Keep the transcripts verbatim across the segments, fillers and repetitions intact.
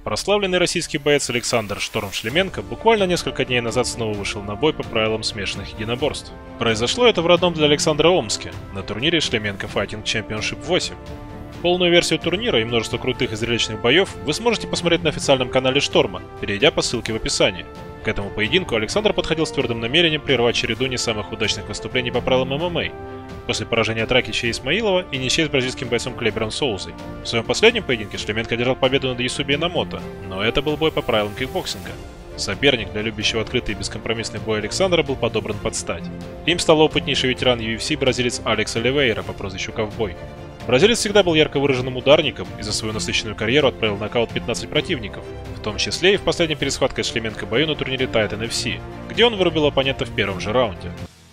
Прославленный российский боец Александр «Шторм» Шлеменко буквально несколько дней назад снова вышел на бой по правилам смешанных единоборств. Произошло это в родном для Александра Омске, на турнире Шлеменко Fighting Championship восемь. Полную версию турнира и множество крутых и зрелищных боев вы сможете посмотреть на официальном канале «Шторма», перейдя по ссылке в описании. К этому поединку Александр подходил с твердым намерением прервать череду не самых удачных выступлений по правилам эм эм а, после поражения от Ракича и Исмаилова и ничьей с бразильским бойцом Клебером Соузой. В своем последнем поединке Шлеменко одержал победу над Ясуби Инамото, но это был бой по правилам кикбоксинга. Соперник для любящего открытый и бескомпромиссный бой Александра был подобран под стать. Им стал опытнейший ветеран ю эф си бразилец Алекс Оливейра по прозвищу Ковбой. Бразилец всегда был ярко выраженным ударником и за свою насыщенную карьеру отправил в нокаут пятнадцать противников, в том числе и в последней пересхватке с Шлеменко бою на турнире Titan эф си, где он вырубил оппонента в первом же раунде.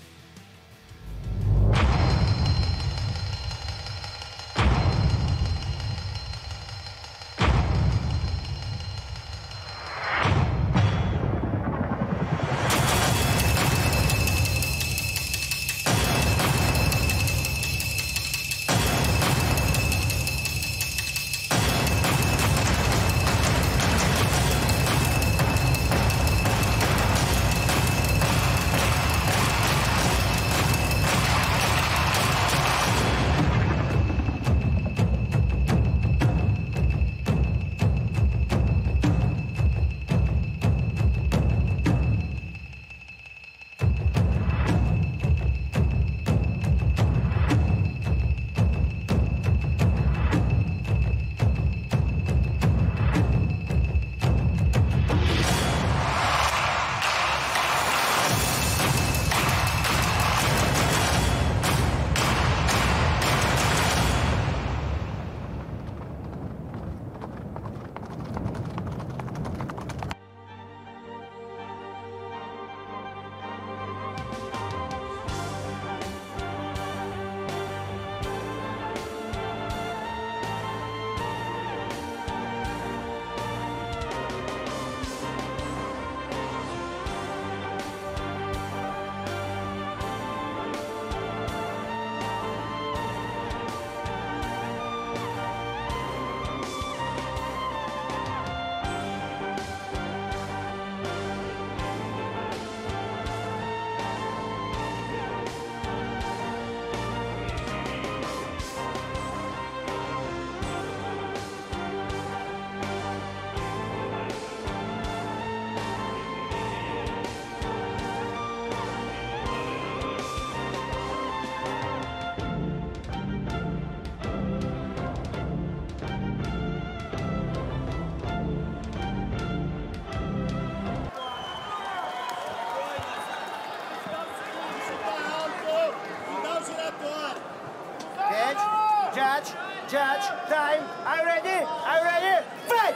Judge, judge, time. Are you ready? Are you ready? Fight!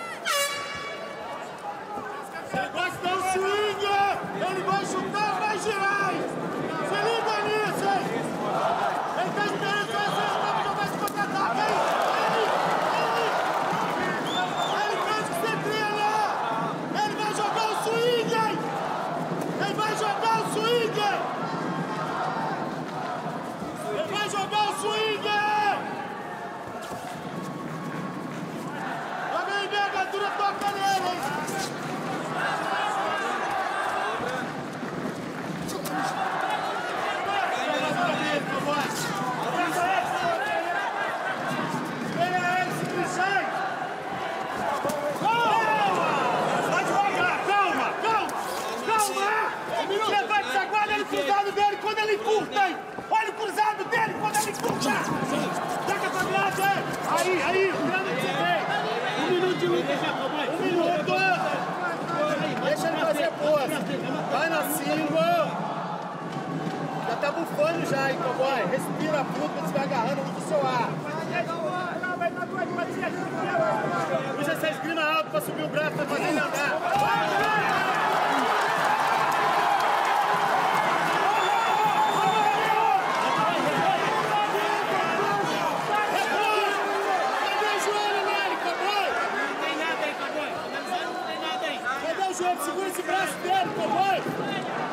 Ele gosta de dar um swing! Ele vai chutar, vai girar! Se liga nisso, hein? Ele tá esperando que você não jogar esse contra-ataque, hein? Ele fez que você treina! Ele vai jogar o swing, hein? Ele vai jogar o swing! Ele vai jogar o swing! Toca nele, hein? Quando ele curta, hein? Olha o cruzado dele quando ele curta! Toca pra trás, hein? Aí, aí, o grande que você tem! Um minuto de luta já, papai! Um minuto! Deixa ele fazer força! Vai na cinco! Já tá bufando já, hein, cowboy? Respira fundo pra você vai agarrando muito o seu ar! Usa essa esgrima alta pra subir o braço pra fazer ele andar! Segura esse braço dele, cowboy!